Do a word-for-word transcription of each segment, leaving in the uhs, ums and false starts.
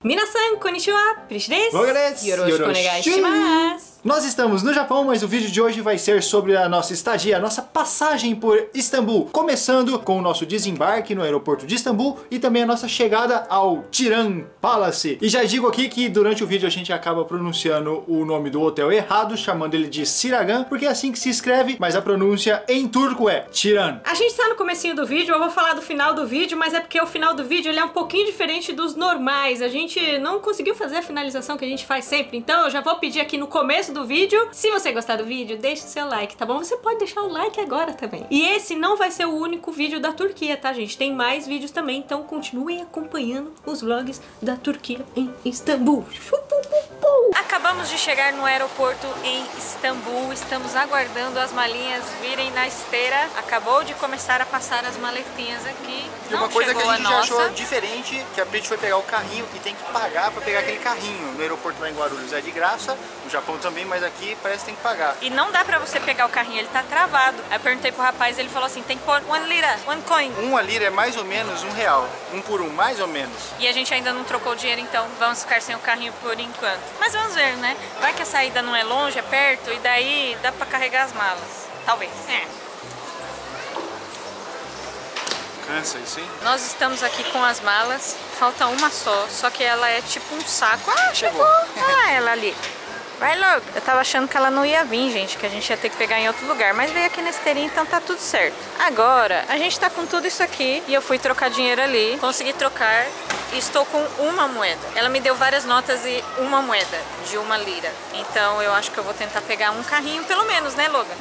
Minasan, konnichiwa, Prish desu. Yoroshiku Yoroshiku onegai shimasu. Nós estamos no Japão, mas o vídeo de hoje vai ser sobre a nossa estadia, a nossa passagem por Istambul. Começando com o nosso desembarque no aeroporto de Istambul e também a nossa chegada ao Tiran Palace. E já digo aqui que durante o vídeo a gente acaba pronunciando o nome do hotel errado, chamando ele de Siragan, porque é assim que se escreve, mas a pronúncia em turco é Tiran. A gente tá no comecinho do vídeo, eu vou falar do final do vídeo, mas é porque o final do vídeo ele é um pouquinho diferente dos normais. A gente não conseguiu fazer a finalização que a gente faz sempre, então eu já vou pedir aqui no começo do vídeo. Se você gostar do vídeo, deixe seu like, tá bom? Você pode deixar o like agora também. E esse não vai ser o único vídeo da Turquia, tá, gente? Tem mais vídeos também, então continuem acompanhando os vlogs da Turquia em Istambul. Acabamos de chegar no aeroporto em Istambul, estamos aguardando as malinhas virem na esteira. Acabou de começar a passar as maletinhas aqui. E uma coisa que a gente já achou diferente, que a Prit foi pegar o carrinho e tem que pagar pra pegar aquele carrinho. No aeroporto lá em Guarulhos é de graça, no Japão também, mas aqui parece que tem que pagar. E não dá pra você pegar o carrinho, ele tá travado. Aí eu perguntei pro rapaz, ele falou assim, tem que pôr one lira, one coin. Uma lira é mais ou menos um real, um por um, mais ou menos. E a gente ainda não trocou o dinheiro, então vamos ficar sem o carrinho por enquanto. Mas vamos ver, né? Vai que a saída não é longe, é perto, e daí dá pra carregar as malas. Talvez. É. Cansa isso, hein? Nós estamos aqui com as malas, falta uma só, só que ela é tipo um saco. Ah, chegou! Ah, ela ali. Vai logo! Eu tava achando que ela não ia vir, gente, que a gente ia ter que pegar em outro lugar, mas veio aqui na esteirinha, então tá tudo certo. Agora, a gente tá com tudo isso aqui e eu fui trocar dinheiro ali, consegui trocar e estou com uma moeda. Ela me deu várias notas e uma moeda de uma lira. Então eu acho que eu vou tentar pegar um carrinho pelo menos, né, Logan?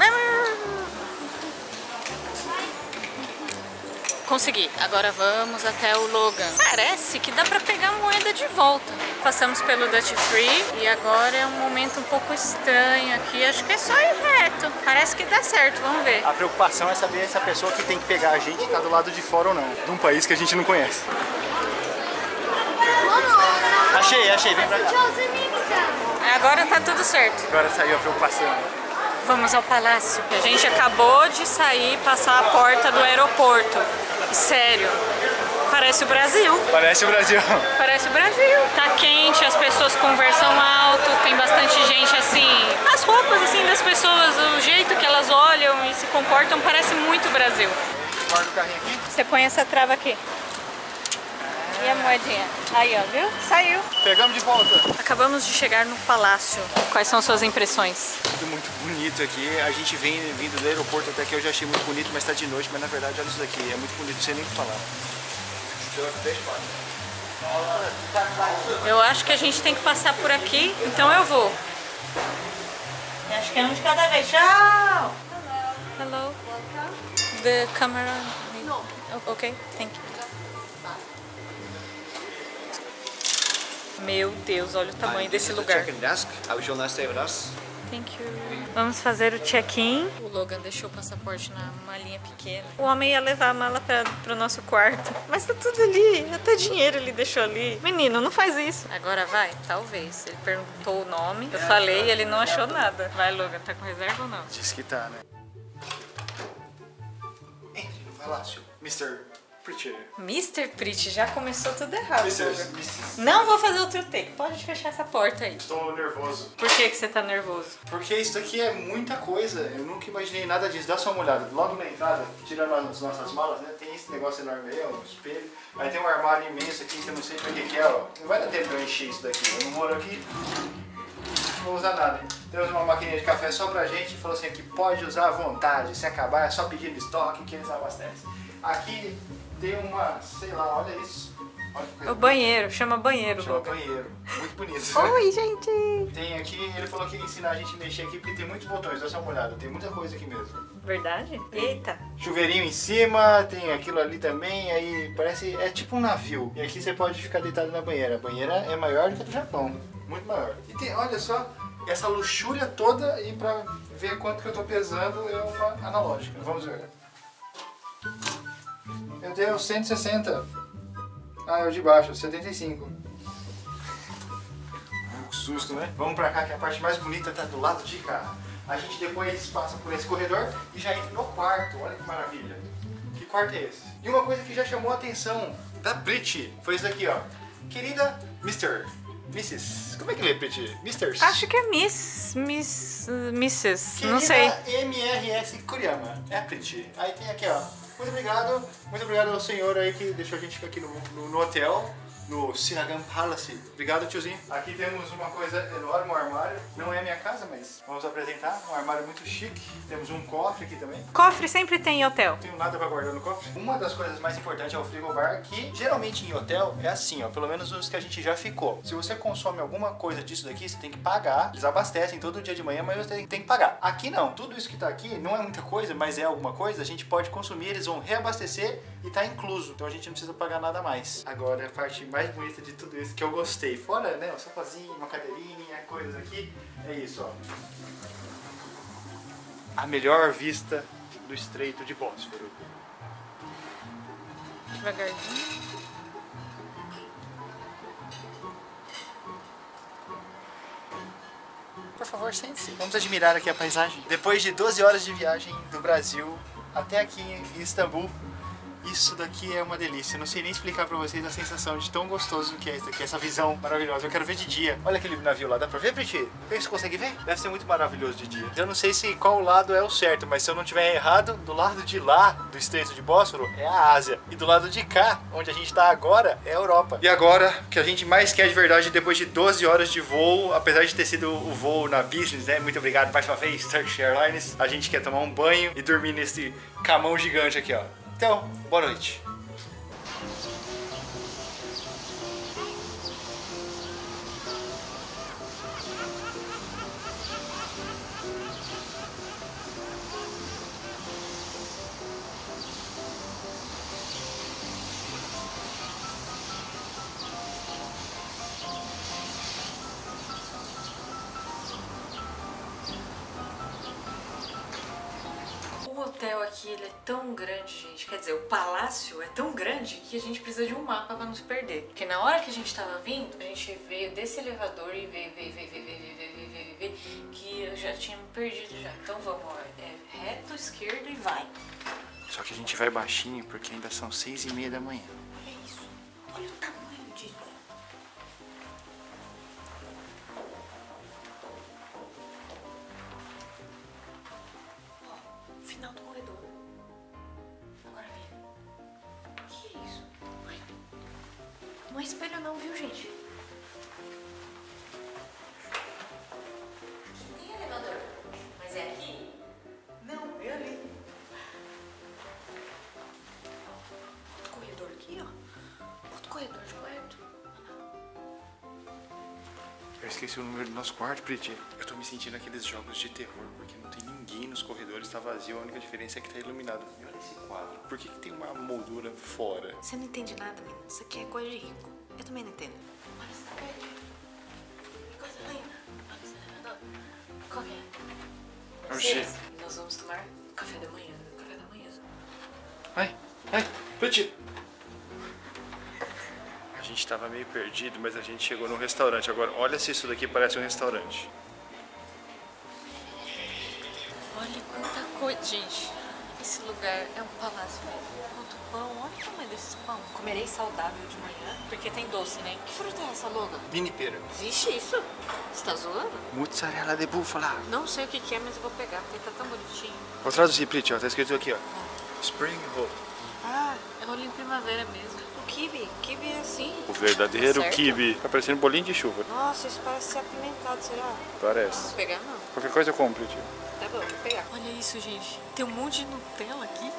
Consegui. Agora vamos até o Logan. Parece que dá pra pegar a moeda de volta. Passamos pelo Duty Free e agora é um momento um pouco estranho aqui. Acho que é só ir reto. Parece que dá certo, vamos ver. A preocupação é saber se a pessoa que tem que pegar a gente tá do lado de fora ou não. De um país que a gente não conhece. Achei, achei. Vem pra cá. Agora tá tudo certo. Agora saiu a preocupação. Vamos ao palácio. A gente acabou de sair, passar a porta do aeroporto. Sério, parece o Brasil. Parece o Brasil. Parece o Brasil. Tá quente, as pessoas conversam alto, tem bastante gente assim. As roupas assim das pessoas, o jeito que elas olham e se comportam parece muito Brasil. Guarda o carrinho aqui. Você põe essa trava aqui. E a moedinha. Aí, ó, viu? Saiu. Pegamos de volta. Acabamos de chegar no palácio. Quais são suas impressões? Tudo muito bonito aqui. A gente vem vindo do aeroporto até aqui, eu já achei muito bonito, mas tá de noite. Mas na verdade, olha isso daqui. É muito bonito, não sei nem o que falar. Eu acho que a gente tem que passar por aqui, então eu vou. Acho que é um de cada vez. Tchau! Hello. Hello. The camera. No. Ok, thank you. Meu Deus, olha o tamanho desse lugar. Thank you. Vamos fazer o check-in. O Logan deixou o passaporte na malinha pequena. O homem ia levar a mala para pro nosso quarto. Mas tá tudo ali. Até dinheiro ele deixou ali. Menino, não faz isso. Agora vai? Talvez. Ele perguntou o nome. Eu falei e ele não achou nada. Vai, Logan. Tá com reserva ou não? Diz que tá, né? Entre no palácio, mister Pritch. mister Pritch, já começou tudo errado. mister Logan. Não vou fazer outro take. Pode fechar essa porta aí. Tô nervoso. Por que que você tá nervoso? Porque isso aqui é muita coisa. Eu nunca imaginei nada disso. Dá só uma olhada. Logo na entrada, tirando as nossas malas, né? Tem esse negócio enorme aí, ó, um espelho. Aí tem um armário imenso aqui que eu não sei pra que que é, ó. Não vai dar tempo pra eu encher isso daqui. Eu não moro aqui, não vou usar nada. Temos uma maquininha de café só pra gente. Falou assim que pode usar à vontade. Se acabar é só pedir no estoque que eles abastecem. Aqui tem uma, sei lá, olha isso. Olha que coisa O banheiro, chama banheiro. Chama Logan. banheiro. Muito bonito. Oi, gente! Tem aqui, ele falou que ia ensinar a gente a mexer aqui porque tem muitos botões, dá só uma olhada, tem muita coisa aqui mesmo. Verdade? Eita! Chuveirinho em cima, tem aquilo ali também, aí parece, é tipo um navio. E aqui você pode ficar deitado na banheira. A banheira é maior do que a do Japão, muito maior. E tem, olha só, essa luxúria toda e pra ver quanto que eu tô pesando é uma analógica. Vamos ver. Eu tenho cento e sessenta. Ah, é o de baixo, setenta e cinco. Ah, que susto, né? Vamos pra cá que a parte mais bonita tá do lado de cá. A gente depois passa por esse corredor e já entra no quarto. Olha que maravilha. Que quarto é esse? E uma coisa que já chamou a atenção da Pritch foi isso daqui, ó. Querida mister missus Como é que lê, Pretty? mister Acho que é Miss, Miss, uh, missus, Querida não sei. M R S Kuriyama. É, Pretty. Aí tem aqui, ó. Muito obrigado. Muito obrigado ao senhor aí que deixou a gente ficar aqui no, no, no hotel. No Siragan Palace. Obrigado, tiozinho. Aqui temos uma coisa enorme, um armário. Não é a minha casa, mas vamos apresentar. Um armário muito chique. Temos um cofre aqui também. Cofre sempre tem em hotel. Não tenho nada pra guardar no cofre. Uma das coisas mais importantes é o frigobar, que geralmente em hotel é assim, ó. Pelo menos os que a gente já ficou. Se você consome alguma coisa disso daqui, você tem que pagar. Eles abastecem todo dia de manhã, mas você tem que pagar. Aqui não. Tudo isso que tá aqui não é muita coisa, mas é alguma coisa. A gente pode consumir, eles vão reabastecer e tá incluso. Então a gente não precisa pagar nada mais. Agora, a parte mais bonita de tudo isso que eu gostei. Fora, né, o sofazinho, uma cadeirinha, coisas aqui. É isso, ó. A melhor vista do Estreito de Bósforo. Devagarzinho. Por favor, sente-se. Vamos admirar aqui a paisagem. Depois de doze horas de viagem do Brasil até aqui em Istambul, isso daqui é uma delícia. Eu não sei nem explicar pra vocês a sensação de tão gostoso que é isso daqui, essa visão maravilhosa. Eu quero ver de dia. Olha aquele navio lá, dá pra ver, Pretty? Você consegue ver? Deve ser muito maravilhoso de dia. Eu não sei se qual lado é o certo, mas se eu não tiver errado, do lado de lá, do Estreito de Bósforo, é a Ásia. E do lado de cá, onde a gente tá agora, é a Europa. E agora, o que a gente mais quer de verdade, depois de doze horas de voo, apesar de ter sido o voo na business, né? Muito obrigado mais uma vez, Turkish Airlines. A gente quer tomar um banho e dormir nesse camão gigante aqui, ó. Então, boa noite. O hotel aqui, ele é tão grande, gente. Quer dizer, o palácio é tão grande que a gente precisa de um mapa pra não se perder. Porque na hora que a gente tava vindo, a gente veio desse elevador e veio, veio, veio, veio, veio, veio, veio, veio, veio, veio, que eu já tinha me perdido já. Então vamos, ó, é reto, esquerdo e vai. Só que a gente vai baixinho porque ainda são seis e meia da manhã. Olha isso. Olha o tamanho disso. Ó, final do corredor. Agora vem. O que é isso? Ué, não é espelho não, viu, gente? Aqui tem elevador. Mas é aqui? Não, é ali. Outro corredor aqui, ó. Outro corredor de quarto. Eu esqueci o número do nosso quarto, Pretty. Eu tô me sentindo aqueles jogos de terror, porque não tem ninguém nos corredores, tá vazio, a única diferença é que tá iluminado. E olha esse quadro. Por que que tem uma moldura fora? Você não entende nada, menina. Isso aqui é coisa de rico. Eu também não entendo. Olha, você tá perdido. Que coisa linda. Olha, você tá vendo? Qual que é? Oxê. Seis. Nós vamos tomar café da manhã. Café da manhã. Ai, ai, Pretty. A gente tava meio perdido, mas a gente chegou num restaurante. Agora, olha se isso daqui parece um restaurante. Olha quanta coisa. Gente, esse lugar é um palácio mesmo. Quanto pão. Olha o tamanho desses pão. Comerei saudável de manhã, porque tem doce, né? Que fruta é essa, Loga? Mini pera. Existe isso? Você tá zoando? Mozzarella de búfala. Não sei o que que é, mas eu vou pegar, porque tá tão bonitinho. Vou traduzir, Pretty, ó. Tá escrito aqui, ó. Spring Roll. Ah, é rolinho primavera mesmo. O kibe, kibe é assim. O verdadeiro Certo. quibe. Tá parecendo bolinho de chuva. Nossa, isso parece ser apimentado, será? Parece. Vou pegar não. Qualquer coisa eu compro, Pretty. Tá bom, vou pegar. Olha isso, gente. Tem um monte de Nutella aqui.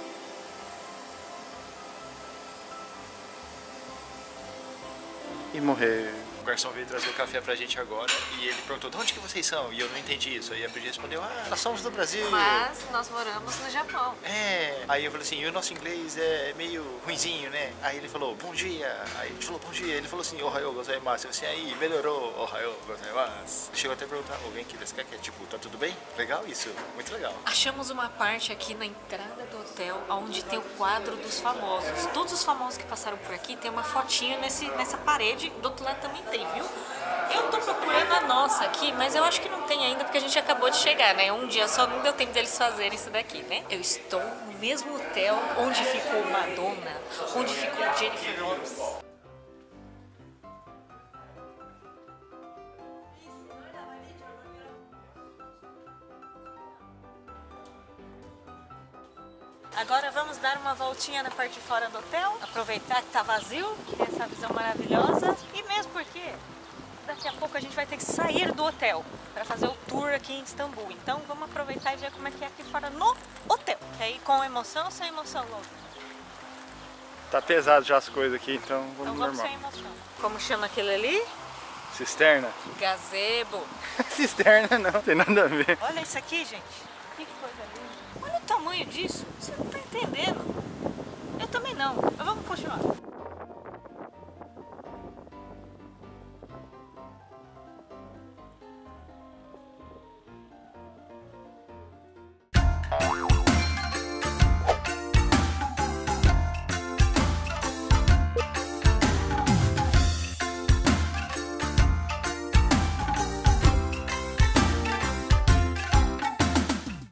E morrer. O garçom veio trazer o café pra gente agora e ele perguntou, de onde que vocês são? E eu não entendi isso. Aí a Bridget respondeu, ah, nós somos do Brasil. Mas nós moramos no Japão. É. Aí eu falei assim, e o nosso inglês é meio ruinzinho, né? Aí ele falou, bom dia. Aí a gente falou, bom dia. Ele falou assim, ohayou gozaimasu. Eu falei assim, aí, melhorou, ohayou gozaimasu. Chegou até a perguntar, alguém que desse que é tipo, tá tudo bem? Legal isso? Muito legal. Achamos uma parte aqui na entrada do hotel, onde tem o quadro dos famosos. Todos os famosos que passaram por aqui tem uma fotinha nesse, nessa parede. Do outro lado também tem, viu? Eu tô procurando a nossa aqui, mas eu acho que não tem ainda, porque a gente acabou de chegar, né? Um dia só não deu tempo deles fazerem isso daqui, né? Eu estou no mesmo hotel onde ficou Madonna, onde ficou Jennifer Lopez. Agora vamos dar uma voltinha na parte de fora do hotel, aproveitar que tá vazio, ter essa visão maravilhosa. E mesmo porque daqui a pouco a gente vai ter que sair do hotel para fazer o tour aqui em Istambul. Então vamos aproveitar e ver como é que é aqui fora no hotel. E aí com emoção ou sem emoção, Louro? Tá pesado já as coisas aqui, então vamos Então vamos normal. sem emoção. Como chama aquele ali? Cisterna? Gazebo. Cisterna não, tem nada a ver. Olha isso aqui, gente. Que coisa linda. Olha o tamanho disso. Você não tá entendendo. Eu também não. Mas vamos continuar.